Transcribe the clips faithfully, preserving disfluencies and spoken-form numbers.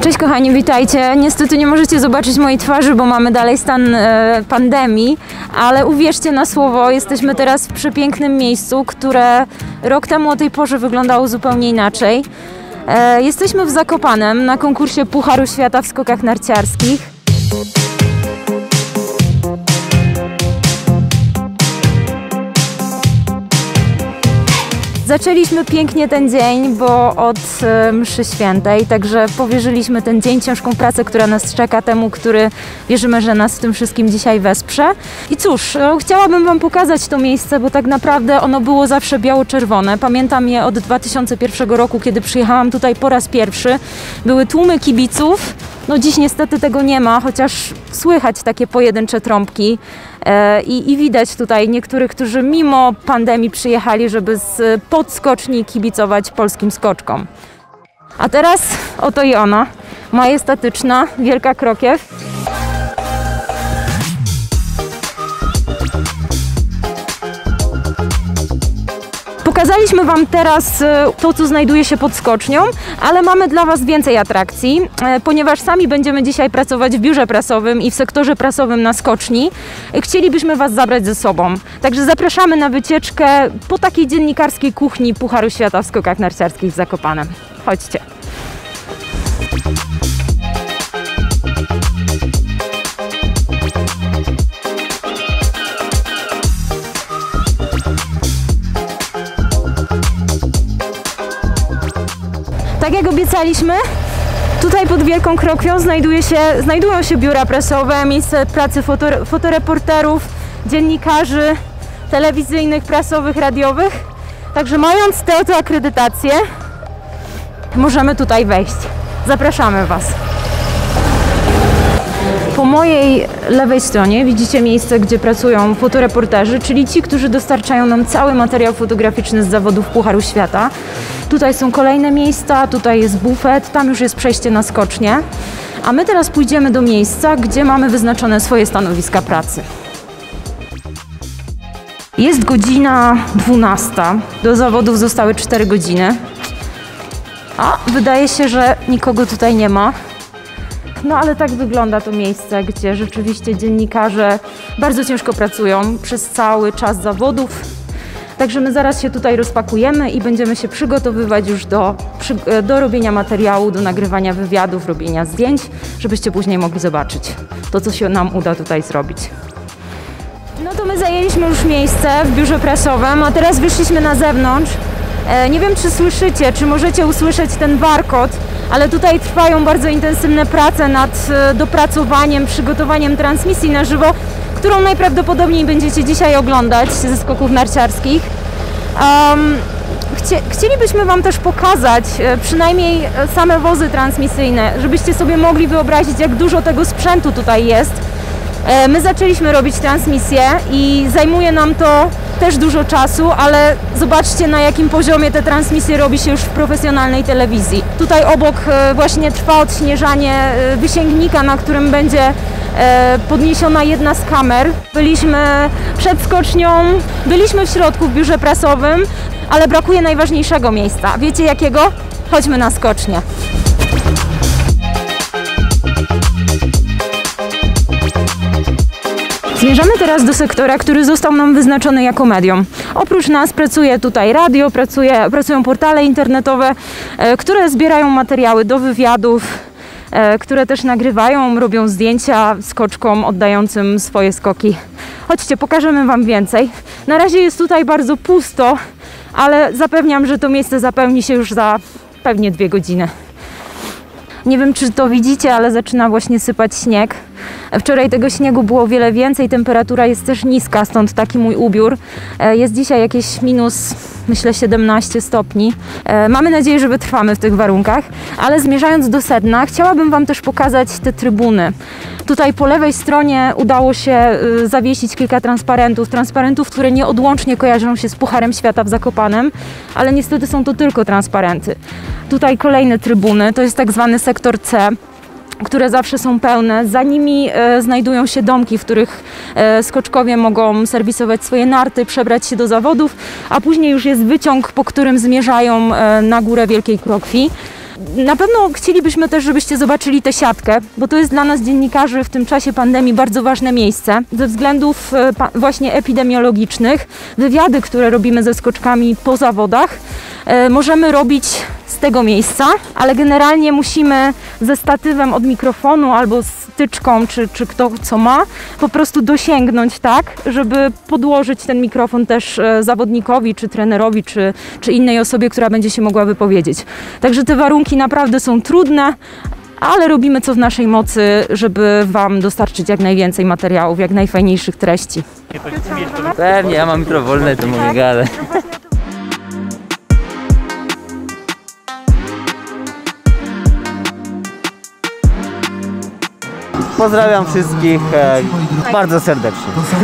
Cześć kochani, witajcie. Niestety nie możecie zobaczyć mojej twarzy, bo mamy dalej stan e, pandemii, ale uwierzcie na słowo, jesteśmy teraz w przepięknym miejscu, które rok temu o tej porze wyglądało zupełnie inaczej. E, jesteśmy w Zakopanem na konkursie Pucharu Świata w skokach narciarskich. Zaczęliśmy pięknie ten dzień, bo od e, mszy świętej, także powierzyliśmy ten dzień, ciężką pracę, która nas czeka, temu, który wierzymy, że nas w tym wszystkim dzisiaj wesprze. I cóż, e, chciałabym Wam pokazać to miejsce, bo tak naprawdę ono było zawsze biało-czerwone. Pamiętam je od dwa tysiące pierwszego roku, kiedy przyjechałam tutaj po raz pierwszy. Były tłumy kibiców. No dziś niestety tego nie ma, chociaż słychać takie pojedyncze trąbki e, i, i widać tutaj niektórych, którzy mimo pandemii przyjechali, żeby z podskoczni kibicować polskim skoczkom. A teraz oto i ona, majestatyczna, wielka krokiew. Pokazaliśmy Wam teraz to, co znajduje się pod skocznią, ale mamy dla Was więcej atrakcji, ponieważ sami będziemy dzisiaj pracować w biurze prasowym i w sektorze prasowym na skoczni. Chcielibyśmy Was zabrać ze sobą. Także zapraszamy na wycieczkę po takiej dziennikarskiej kuchni Pucharu Świata w skokach narciarskich w Zakopanem. Chodźcie. Tak jak obiecaliśmy, tutaj pod Wielką Krokwią znajduje się, znajdują się biura prasowe, miejsce pracy foto, fotoreporterów, dziennikarzy telewizyjnych, prasowych, radiowych. Także mając tę oto akredytację, możemy tutaj wejść. Zapraszamy Was. Po mojej lewej stronie widzicie miejsce, gdzie pracują fotoreporterzy, czyli ci, którzy dostarczają nam cały materiał fotograficzny z zawodów Pucharu Świata. Tutaj są kolejne miejsca, tutaj jest bufet, tam już jest przejście na skocznię. A my teraz pójdziemy do miejsca, gdzie mamy wyznaczone swoje stanowiska pracy. Jest godzina dwunasta, do zawodów zostały cztery godziny. A wydaje się, że nikogo tutaj nie ma. No ale tak wygląda to miejsce, gdzie rzeczywiście dziennikarze bardzo ciężko pracują przez cały czas zawodów. Także my zaraz się tutaj rozpakujemy i będziemy się przygotowywać już do, do robienia materiału, do nagrywania wywiadów, robienia zdjęć, żebyście później mogli zobaczyć to, co się nam uda tutaj zrobić. No to my zajęliśmy już miejsce w biurze prasowym, a teraz wyszliśmy na zewnątrz. Nie wiem, czy słyszycie, czy możecie usłyszeć ten warkot, ale tutaj trwają bardzo intensywne prace nad dopracowaniem, przygotowaniem transmisji na żywo, którą najprawdopodobniej będziecie dzisiaj oglądać ze skoków narciarskich. Um, chcie, chcielibyśmy Wam też pokazać przynajmniej same wozy transmisyjne, żebyście sobie mogli wyobrazić, jak dużo tego sprzętu tutaj jest. My zaczęliśmy robić transmisję i zajmuje nam to też dużo czasu, ale zobaczcie, na jakim poziomie te transmisje robi się już w profesjonalnej telewizji. Tutaj obok właśnie trwa odśnieżanie wysięgnika, na którym będzie podniesiona jedna z kamer. Byliśmy przed skocznią, byliśmy w środku w biurze prasowym, ale brakuje najważniejszego miejsca. Wiecie jakiego? Chodźmy na skocznię. Zmierzamy teraz do sektora, który został nam wyznaczony jako medium. Oprócz nas pracuje tutaj radio, pracuje, pracują portale internetowe, e, które zbierają materiały do wywiadów, e, które też nagrywają, robią zdjęcia skoczkom oddającym swoje skoki. Chodźcie, pokażemy Wam więcej. Na razie jest tutaj bardzo pusto, ale zapewniam, że to miejsce zapełni się już za pewnie dwie godziny. Nie wiem, czy to widzicie, ale zaczyna właśnie sypać śnieg. Wczoraj tego śniegu było o wiele więcej, temperatura jest też niska, stąd taki mój ubiór. Jest dzisiaj jakieś minus, myślę, siedemnaście stopni. Mamy nadzieję, że wytrwamy w tych warunkach, ale zmierzając do sedna, chciałabym Wam też pokazać te trybuny. Tutaj po lewej stronie udało się zawiesić kilka transparentów, transparentów, które nieodłącznie kojarzą się z Pucharem Świata w Zakopanem, ale niestety są to tylko transparenty. Tutaj kolejne trybuny, to jest tak zwany sektor C, które zawsze są pełne. Za nimi e, znajdują się domki, w których e, skoczkowie mogą serwisować swoje narty, przebrać się do zawodów, a później już jest wyciąg, po którym zmierzają e, na górę Wielkiej Krokwi. Na pewno chcielibyśmy też, żebyście zobaczyli tę siatkę, bo to jest dla nas dziennikarzy w tym czasie pandemii bardzo ważne miejsce. Ze względów właśnie epidemiologicznych, wywiady, które robimy ze skoczkami po zawodach, możemy robić z tego miejsca, ale generalnie musimy ze statywem od mikrofonu albo styczką, czy, czy kto co ma, po prostu dosięgnąć tak, żeby podłożyć ten mikrofon też zawodnikowi, czy trenerowi, czy, czy innej osobie, która będzie się mogła wypowiedzieć. Także te warunki naprawdę są trudne, ale robimy co w naszej mocy, żeby Wam dostarczyć jak najwięcej materiałów, jak najfajniejszych treści. Pewnie, ja mam jutro wolne, to mogę gadać. Pozdrawiam wszystkich e, bardzo serdecznie.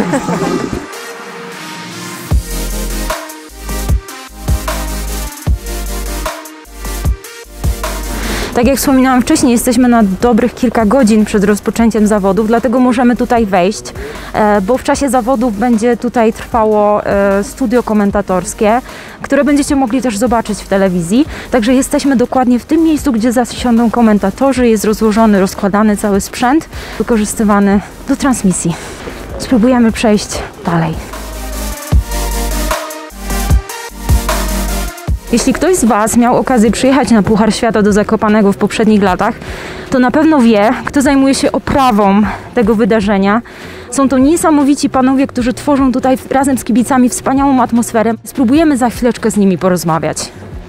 Tak jak wspominałam wcześniej, jesteśmy na dobrych kilka godzin przed rozpoczęciem zawodów, dlatego możemy tutaj wejść, bo w czasie zawodów będzie tutaj trwało studio komentatorskie, które będziecie mogli też zobaczyć w telewizji. Także jesteśmy dokładnie w tym miejscu, gdzie zasiądą komentatorzy, jest rozłożony, rozkładany cały sprzęt, wykorzystywany do transmisji. Spróbujemy przejść dalej. Jeśli ktoś z Was miał okazję przyjechać na Puchar Świata do Zakopanego w poprzednich latach, to na pewno wie, kto zajmuje się oprawą tego wydarzenia. Są to niesamowici panowie, którzy tworzą tutaj razem z kibicami wspaniałą atmosferę. Spróbujemy za chwileczkę z nimi porozmawiać.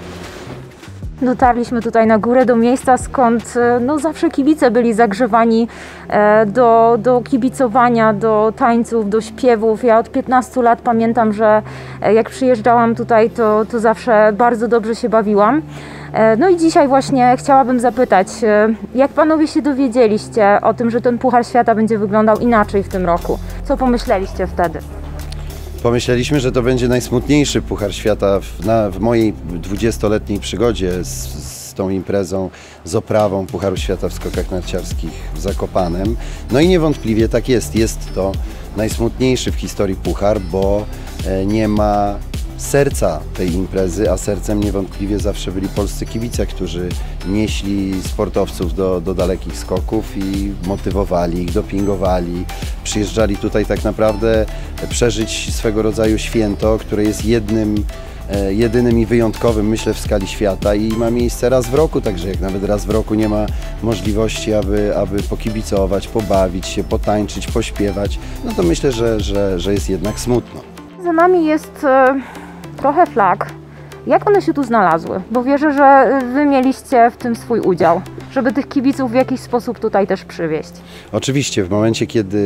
Dotarliśmy tutaj na górę do miejsca, skąd no, zawsze kibice byli zagrzewani e, do, do kibicowania, do tańców, do śpiewów. Ja od piętnastu lat pamiętam, że e, jak przyjeżdżałam tutaj, to, to zawsze bardzo dobrze się bawiłam. E, no i dzisiaj właśnie chciałabym zapytać, e, jak panowie się dowiedzieliście o tym, że ten Puchar Świata będzie wyglądał inaczej w tym roku? Co pomyśleliście wtedy? Pomyśleliśmy, że to będzie najsmutniejszy Puchar Świata w, na, w mojej dwudziestoletniej przygodzie z, z tą imprezą, z oprawą Pucharu Świata w skokach narciarskich w Zakopanem. No i niewątpliwie tak jest. Jest to najsmutniejszy w historii Puchar, bo e, nie ma serca tej imprezy, a sercem niewątpliwie zawsze byli polscy kibice, którzy nieśli sportowców do, do dalekich skoków i motywowali ich, dopingowali. Przyjeżdżali tutaj tak naprawdę przeżyć swego rodzaju święto, które jest jednym, e, jedynym i wyjątkowym, myślę, w skali świata i ma miejsce raz w roku, także jak nawet raz w roku nie ma możliwości, aby, aby pokibicować, pobawić się, potańczyć, pośpiewać, no to myślę, że, że, że jest jednak smutno. Za nami jest e, trochę flag. Jak one się tu znalazły? Bo wierzę, że Wy mieliście w tym swój udział, żeby tych kibiców w jakiś sposób tutaj też przywieźć. Oczywiście, w momencie, kiedy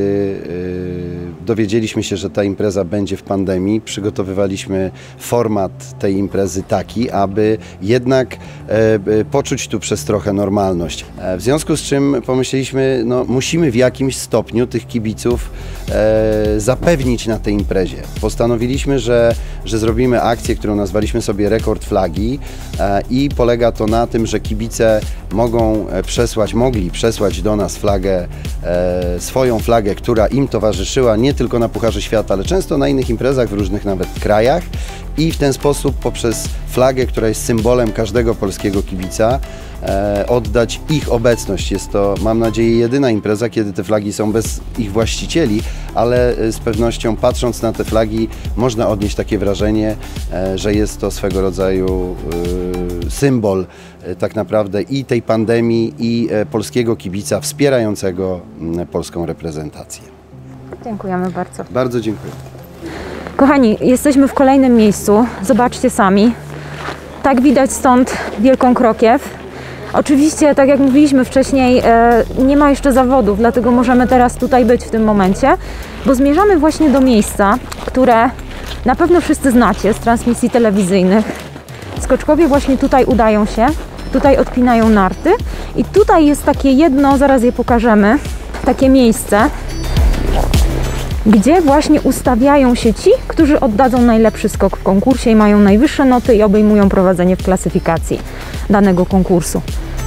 yy, dowiedzieliśmy się, że ta impreza będzie w pandemii, przygotowywaliśmy format tej imprezy taki, aby jednak yy, poczuć tu przez trochę normalność. E, w związku z czym pomyśleliśmy, no musimy w jakimś stopniu tych kibiców e, zapewnić na tej imprezie. Postanowiliśmy, że, że zrobimy akcję, którą nazwaliśmy sobie Rekord Flagi e, i polega to na tym, że kibice mogą przesłać, mogli przesłać do nas flagę, e, swoją flagę, która im towarzyszyła nie tylko na Pucharze Świata, ale często na innych imprezach w różnych nawet krajach i w ten sposób poprzez flagę, która jest symbolem każdego polskiego kibica, e, oddać ich obecność. Jest to, mam nadzieję, jedyna impreza, kiedy te flagi są bez ich właścicieli, ale z pewnością patrząc na te flagi można odnieść takie wrażenie, e, że jest to swego rodzaju e, symbol e, tak naprawdę i tej pandemii, i e, polskiego kibica wspierającego m, polską reprezentację. Dziękujemy bardzo. Bardzo dziękuję. Kochani, jesteśmy w kolejnym miejscu. Zobaczcie sami. Tak widać stąd Wielką Krokiew. Oczywiście, tak jak mówiliśmy wcześniej, e, nie ma jeszcze zawodów, dlatego możemy teraz tutaj być w tym momencie, bo zmierzamy właśnie do miejsca, które na pewno wszyscy znacie z transmisji telewizyjnych. Skoczkowie właśnie tutaj udają się, tutaj odpinają narty i tutaj jest takie jedno, zaraz je pokażemy, takie miejsce, gdzie właśnie ustawiają się ci, którzy oddadzą najlepszy skok w konkursie i mają najwyższe noty i obejmują prowadzenie w klasyfikacji danego konkursu.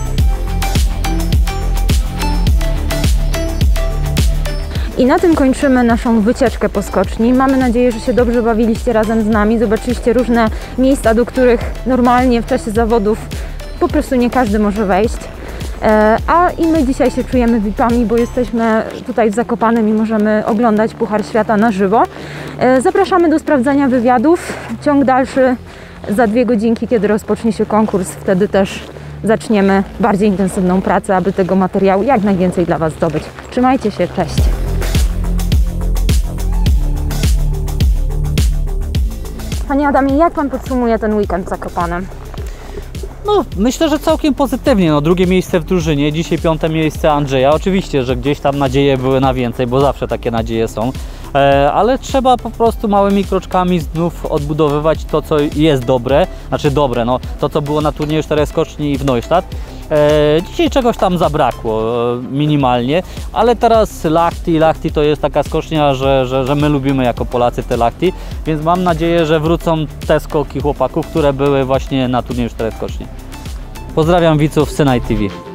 I na tym kończymy naszą wycieczkę po skoczni. Mamy nadzieję, że się dobrze bawiliście razem z nami. Zobaczyliście różne miejsca, do których normalnie w czasie zawodów po prostu nie każdy może wejść. A i my dzisiaj się czujemy V I P-ami, bo jesteśmy tutaj w Zakopanem i możemy oglądać Puchar Świata na żywo. Zapraszamy do sprawdzania wywiadów. Ciąg dalszy za dwie godzinki, kiedy rozpocznie się konkurs. Wtedy też zaczniemy bardziej intensywną pracę, aby tego materiału jak najwięcej dla Was zdobyć. Trzymajcie się, cześć! Panie Adamie, jak Pan podsumuje ten weekend w Zakopanem? No, myślę, że całkiem pozytywnie. No, drugie miejsce w drużynie, dzisiaj piąte miejsce Andrzeja. Oczywiście, że gdzieś tam nadzieje były na więcej, bo zawsze takie nadzieje są. E, ale trzeba po prostu małymi kroczkami znów odbudowywać to, co jest dobre. Znaczy dobre, no to, co było na turnieju czterech skoczni w Neustadt. E, dzisiaj czegoś tam zabrakło, e, minimalnie, ale teraz Lahti, Lahti to jest taka skocznia, że, że, że my lubimy jako Polacy te Lahti, więc mam nadzieję, że wrócą te skoki chłopaków, które były właśnie na turnieju czterech skoczni. Pozdrawiam widzów Synaj T V.